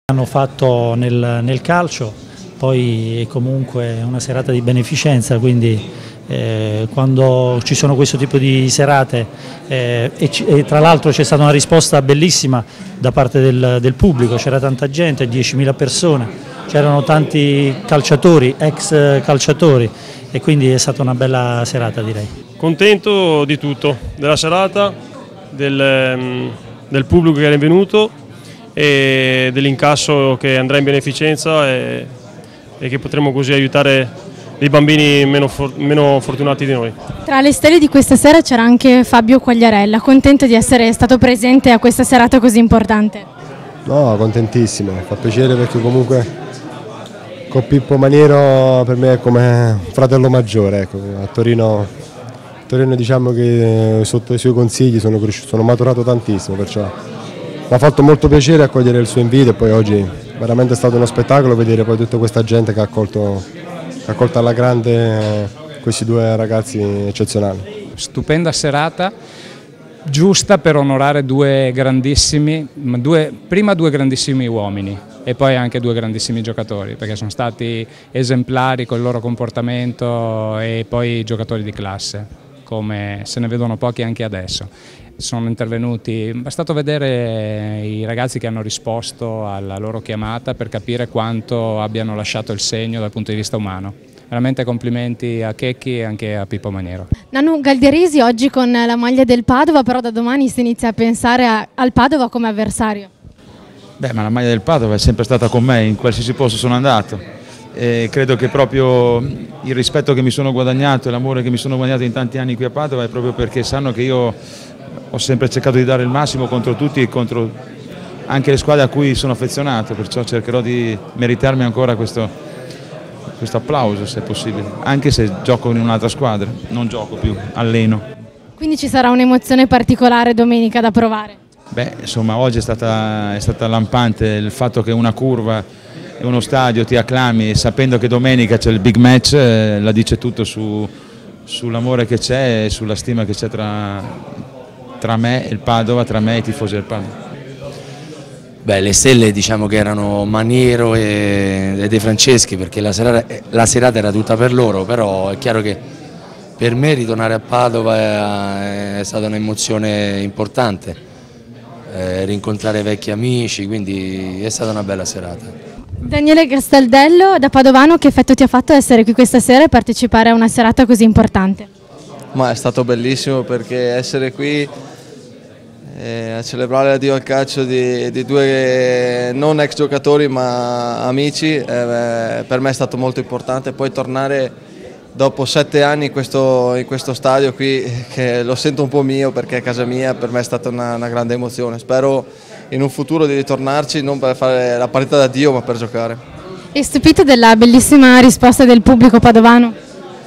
hanno fatto nel calcio, poi è comunque una serata di beneficenza, quindi quando ci sono questo tipo di serate e tra l'altro c'è stata una risposta bellissima da parte del pubblico, c'era tanta gente, 10.000 persone, c'erano tanti calciatori, ex calciatori, e quindi è stata una bella serata, direi. Contento di tutto, della serata, del pubblico che è venuto e dell'incasso che andrà in beneficenza e che potremo così aiutare dei bambini meno fortunati di noi. Tra le stelle di questa sera c'era anche Fabio Quagliarella, contento di essere stato presente a questa serata così importante? No, contentissimo, fa piacere perché comunque con Pippo Maniero per me è come un fratello maggiore, ecco. A Torino diciamo che sotto i suoi consigli sono maturato tantissimo, perciò mi ha fatto molto piacere accogliere il suo invito e poi oggi veramente è stato uno spettacolo vedere poi tutta questa gente che ha accolto alla grande questi due ragazzi eccezionali. Stupenda serata, giusta per onorare prima due grandissimi uomini e poi anche due grandissimi giocatori, perché sono stati esemplari col loro comportamento e poi giocatori di classe, come se ne vedono pochi anche adesso. Sono intervenuti, è bastato vedere i ragazzi che hanno risposto alla loro chiamata per capire quanto abbiano lasciato il segno dal punto di vista umano. Veramente complimenti a Checchi e anche a Pippo Maniero. Nanu Galderisi oggi con la maglia del Padova, però da domani si inizia a pensare al Padova come avversario. Beh, ma la maglia del Padova è sempre stata con me in qualsiasi posto sono andato. E credo che proprio il rispetto che mi sono guadagnato e l'amore che mi sono guadagnato in tanti anni qui a Padova è proprio perché sanno che io ho sempre cercato di dare il massimo contro tutti e contro anche le squadre a cui sono affezionato, perciò cercherò di meritarmi ancora questo applauso se è possibile, anche se gioco in un'altra squadra, non gioco più, alleno. Quindi ci sarà un'emozione particolare domenica da provare? Beh, insomma, oggi è stata lampante il fatto che una curva e uno stadio ti acclami sapendo che domenica c'è il big match, la dice tutto sull'amore che c'è e sulla stima che c'è tra me e il Padova, tra me e i tifosi del Padova. Beh, le stelle diciamo che erano Maniero e De Franceschi, perché la serata era tutta per loro, però è chiaro che per me ritornare a Padova è stata un'emozione importante, rincontrare vecchi amici, quindi è stata una bella serata. Daniele Castaldello, da padovano, che effetto ti ha fatto essere qui questa sera e partecipare a una serata così importante? Ma è stato bellissimo perché essere qui a celebrare l'addio al calcio di due non ex giocatori ma amici per me è stato molto importante. Poi tornare dopo 7 anni in questo stadio qui, che lo sento un po' mio perché è casa mia, per me è stata una grande emozione. Spero in un futuro di ritornarci non per fare la partita d'addio ma per giocare. È stupito della bellissima risposta del pubblico padovano?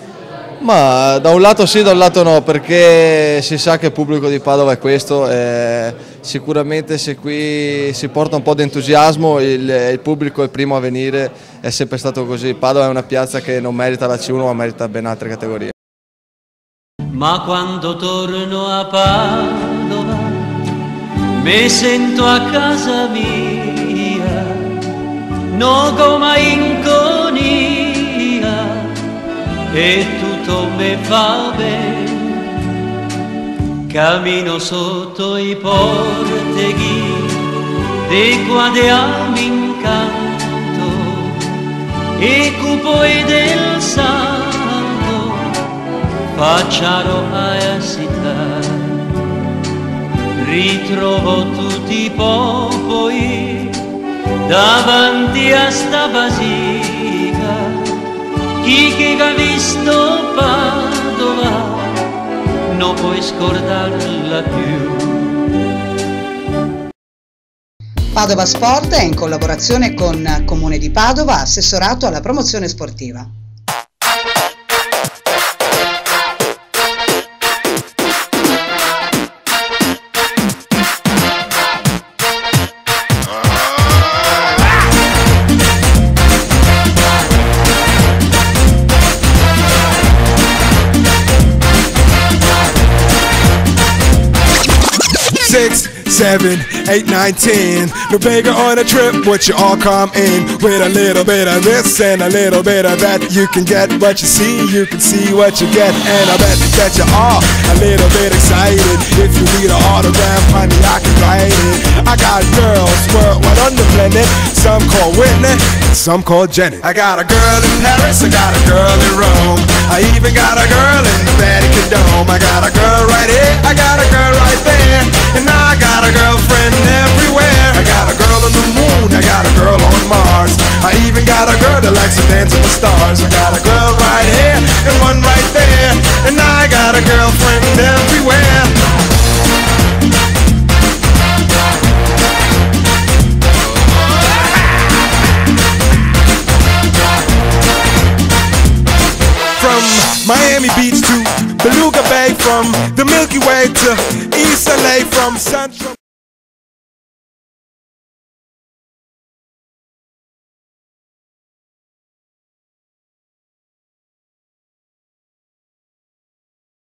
Ma da un lato sì, da un lato no, perché si sa che il pubblico di Padova è questo, sicuramente se qui si porta un po' di entusiasmo il pubblico è il primo a venire, è sempre stato così. Padova è una piazza che non merita la C1 ma merita ben altre categorie. Ma quando torno a Padova mi sento a casa mia, non come in Conia, e tutto mi fa bene. Cammino sotto i porteghi dei quadri incanto e cupoi del santo facciano a città. Ritrovo tutti i popoli davanti a sta basilica. Chi che ha visto Padova non puoi scordarla più. Padova Sport è in collaborazione con Comune di Padova, assessorato alla promozione sportiva. 7, 8, 9, 10. No bigger on a trip, would you all come in with a little bit of this and a little bit of that? You can get what you see, you can see what you get, and I bet that you are a little bit excited. If you need an autograph, honey, I can write it. I got girls worldwide on the planet, some call Whitney, some call Jenny. I got a girl in Paris, I got a girl in Rome, I even got a girl in the Vatican Dome. I got a girl right here, I got a girl right there, and I got a girlfriend everywhere. I got a girl on the moon, I got a girl on Mars, I even got a girl that likes to dance with the stars. I got a girl right here and one right there, and I got a girlfriend everywhere. From Miami Beach to Beluga Bay, from the Milky Way to East LA, from Sunshine